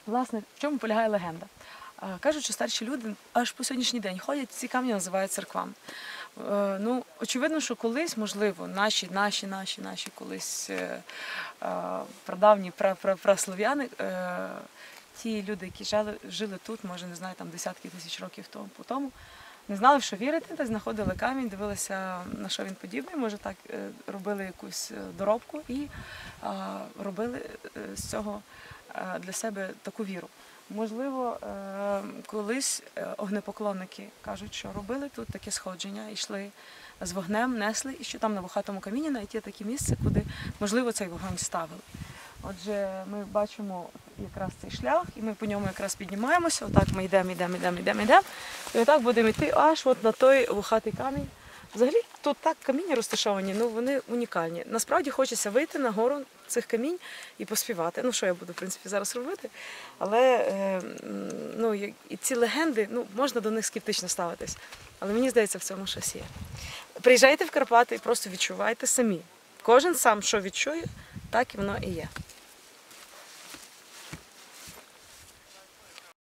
Власне, в чому полягає легенда? Кажуть, що старші люди аж по сьогоднішній день ходять, ці камні називають церквами. Ну, очевидно, що колись, можливо, наші колись прадавні праслов'яни, ті люди, які жили тут, може, не знаю, там десятки тисяч років тому, не знали, в що вірити, так знаходили камінь, дивилися, на що він подібний, може так, робили якусь доробку і робили з цього для себе таку віру. Можливо, колись огнепоклонники кажуть, що робили тут таке сходження, йшли з вогнем, несли, і що там на Вухатому каміні навіть є таке місце, куди, можливо, цей вогонь ставили. Отже, ми бачимо якраз цей шлях, і ми по ньому якраз піднімаємося, отак ми йдемо, і отак будемо йти аж от на той Вухатий камінь. Взагалі тут так каміння розташовані, ну вони унікальні. Насправді хочеться вийти на гору цих камінь і поспівати. Ну що я буду, в принципі, зараз робити. Але ну, і ці легенди, ну, можна до них скептично ставитись. Але мені здається, в цьому щось є. Приїжджайте в Карпати і просто відчувайте самі. Кожен сам що відчує, так і воно і є.